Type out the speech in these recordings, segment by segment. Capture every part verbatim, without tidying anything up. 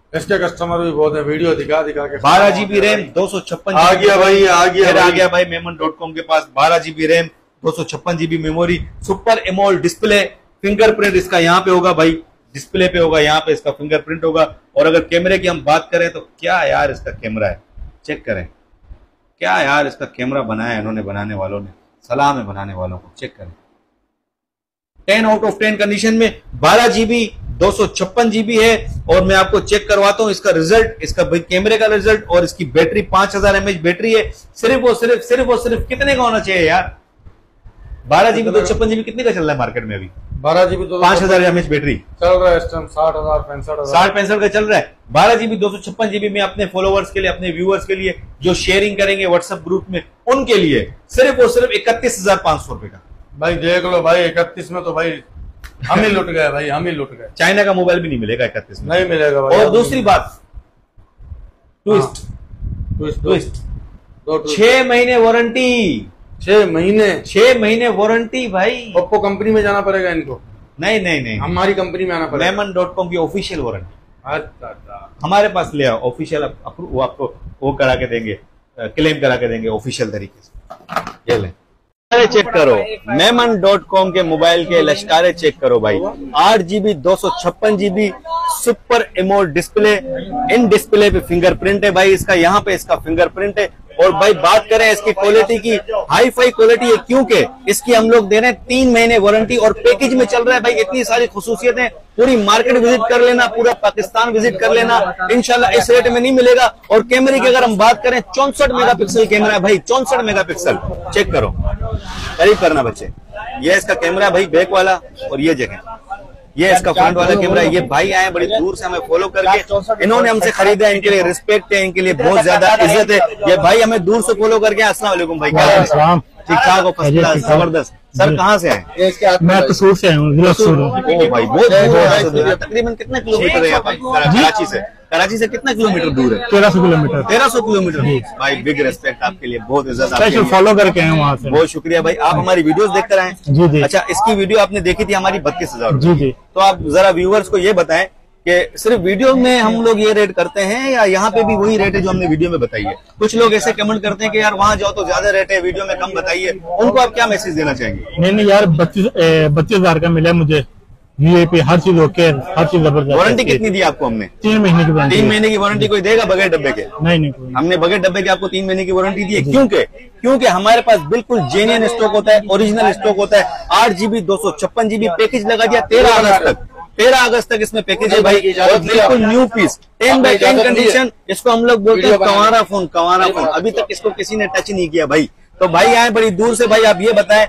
इसके कस्टमर भी बहुत है, वीडियो दिखा दिखा के। बारह जीबी रैम दो सौ छप्पन आ गया भाई, आ गया आ गया भाई मेमन डॉट कॉम के पास। बारह जीबी रैम, दो सौ छप्पन GB memory, super AMOLED display, fingerprint इसका यहाँ पे होगा भाई, डिस्प्ले पे होगा, यहाँ पे इसका फिंगरप्रिंट होगा। और अगर कैमरे की हम बात करें तो क्या यार इसका कैमरा है, चेक करें, क्या यार इसका कैमरा बनाया इन्होंने, बनाने वालों ने, सलाम है बनाने वालों को, चेक करें। Ten out of ten condition में, बारह जीबी दो सौ छप्पन जीबी है। और मैं आपको चेक करवाता हूं इसका रिजल्ट, इसका कैमरे का रिजल्ट। और इसकी बैटरी पांच हजार एमएच बैटरी है। सिर्फ और सिर्फ सिर्फ और सिर्फ कितने का होना चाहिए यार? बारह जीबी दो सौ छप्पन जीबी कितने का चल रहा है मार्केट में अभी? बारह जीबी तो पांच हजार एमएच बैटरी चल रहा है इस टाइम, साठ हजार पैंसठ हजार साठ पैंसठ का चल रहा है। बारह जीबी दो सौ छप्पन जीबी में अपने फॉलोवर्स के लिए, अपने व्यूअर्स के लिए जो शेयरिंग करेंगे व्हाट्सएप ग्रुप में, उनके लिए सिर्फ और सिर्फ इकतीस हजार पांच सौ रुपए का। भाई देख लो भाई, इकतीस में तो भाई हम ही लुट गए भाई, हम ही लुट गए। चाइना का मोबाइल भी नहीं मिलेगा इकतीस में, नहीं मिलेगा भाई। और दूसरी बात, ट्विस्ट ट्विस्ट ट्विस्ट छह महीने वारंटी, छह महीने छह महीने वारंटी भाई। ओप्पो कंपनी में जाना पड़ेगा इनको? नहीं नहीं नहीं, हमारी कंपनी में आना पड़ेगा। मेमन डॉट कॉम की ऑफिशियल वारंटी। अच्छा अच्छा, हमारे हमारे पास ले आओ ऑफिशियल, वो आपको वो करा के देंगे, क्लेम करा के देंगे ऑफिशियल तरीके से। ये ले चेक करो, मेमन डॉट कॉम के मोबाइल के लश्कारे चेक करो भाई। आठ जीबी दो सौ छप्पन GB super AMOLED display, in display पे फिंगरप्रिंट है भाई इसका, यहाँ पे इसका फिंगरप्रिंट है। और भाई बात करें इसकी क्वालिटी की, हाई फाई क्वालिटी है, क्योंकि इसकी हम लोग दे रहे हैं तीन महीने वारंटी और पैकेज में चल रहा है भाई। इतनी सारी खुसूसियतें, पूरी मार्केट विजिट कर लेना, पूरा पाकिस्तान विजिट कर लेना, इंशाल्लाह इस रेट में नहीं मिलेगा। और कैमरे की अगर हम बात करें, चौसठ मेगापिक्सल कैमरा है भाई, चौसठ मेगापिक्सल, चेक करो, करीब करना बच्चे। ये इसका कैमरा भाई बैक वाला, और ये जगह ये इसका फ्रंट वाला कैमरा। ये भाई आए बड़ी दूर से हमें फॉलो करके, इन्होंने हमसे खरीदा, इनके लिए रिस्पेक्ट है, इनके लिए बहुत ज्यादा इज्जत है। ये भाई हमें दूर से फॉलो करके, अस्सलाम वालेकुम भाई, ठीक ठाक हो? फर्स्ट क्लास, जबरदस्त। सर कहाँ से आए? मैं कसूर से हूँ। ओ भाई बहुत दूर, तकरीबन कितने किलोमीटर है यहाँ पर कराची से? कराची से कितना किलोमीटर दूर है? तेरह सौ किलोमीटर तेरह सौ किलोमीटर भाई, बिग रिस्पेक्ट आपके लिए, बहुत इज्जत, फॉलो करके आए वहाँ से। बहुत शुक्रिया भाई, आप हमारी वीडियोस देखकर आए। जी जी। अच्छा, इसकी वीडियो आपने देखी थी हमारी बत्तीस हजार? जी जी। तो आप जरा व्यूअर्स को ये बताएं कि सिर्फ वीडियो में हम लोग ये रेट करते हैं या यहाँ पे भी वही रेट है जो हमने वीडियो में बताई है? कुछ लोग ऐसे कमेंट करते हैं कि यार वहाँ जाओ तो ज्यादा रेट है, वीडियो में कम बताइए, उनको आप क्या मैसेज देना चाहेंगे? नहीं नहीं यार, बत्तीस बत्तीस हजार का मिला मुझे, वीआईपी हर चीज ओके, हर चीज जबरदस्त। वारंटी कितनी दी आपको हमने? तीन महीने की वारंटी। तीन महीने की वारंटी कोई देगा बगैर डब्बे के? नहीं नहीं, हमने बगैर डब्बे के आपको तीन महीने की वारंटी दी है। क्योंकि क्योंकि हमारे पास बिल्कुल जेन्युइन स्टॉक होता है, ओरिजिनल स्टॉक होता है। आठ जीबी दो सौ छप्पन जीबी पैकेज लगा दिया तेरह अगस्त तक, तेरह अगस्त तक इसमें पैकेज है भाई, और बिल्कुल new piece, ten by ten condition. इसको हम लोग बोलते हैं कंवारा फोन, कंवारा फोन। अभी तक इसको किसी ने टच नहीं किया भाई। तो भाई आए बड़ी दूर से भाई, आप ये बताएं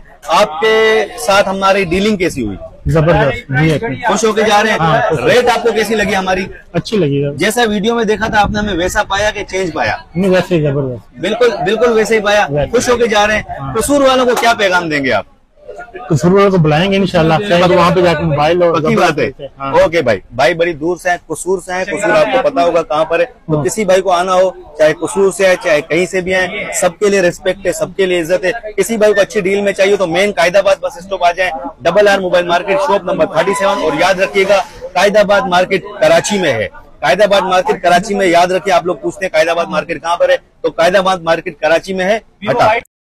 आपके साथ हमारी डीलिंग कैसी हुई? जबरदस्त, खुश होके जा रहे हैं? हाँ, रेट आपको कैसी लगी हमारी? अच्छी लगी। जैसा वीडियो में देखा था आपने, हमें वैसा पाया कि चेंज पाया? नहीं, वैसे ही जबरदस्त, बिल्कुल बिल्कुल वैसे ही पाया। खुश होके जा रहे हैं। कसूर वालों को क्या पैगाम देंगे आप? कसूर वालों को बुलाएंगे इंशाल्लाह, वहाँ पे जाकर मोबाइल। पक्की बात है। हाँ। ओके भाई, भाई बड़ी दूर से है, कसूर से है। कसूर आपको पता होगा कहाँ पर है। तो किसी भाई को आना हो, चाहे कसूर से है चाहे कहीं से भी आए, सबके लिए रिस्पेक्ट है, सबके लिए इज्जत है। किसी भाई को अच्छी डील में चाहिए तो मेन कायदाबाद बस स्टॉप आ जाए, double R mobile market, shop number thirty seven. और याद रखिएगा, कायदाबाद मार्केट कराची में है। कायदाबाद मार्केट कराची में, याद रखिए। आप लोग पूछते हैं कायदाबाद मार्केट कहाँ पर है, तो कायदाबाद मार्केट कराची में है। हटा